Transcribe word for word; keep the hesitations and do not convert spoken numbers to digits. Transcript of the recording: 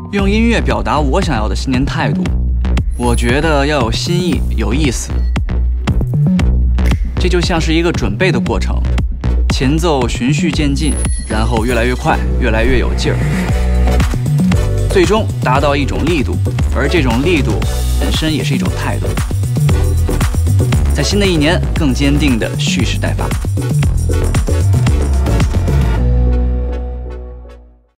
用音乐表达我想要的新年态度，我觉得要有新意，有意思。这就像是一个准备的过程，前奏循序渐进，然后越来越快，越来越有劲儿，最终达到一种力度，而这种力度本身也是一种态度。在新的一年，更坚定地蓄势待发。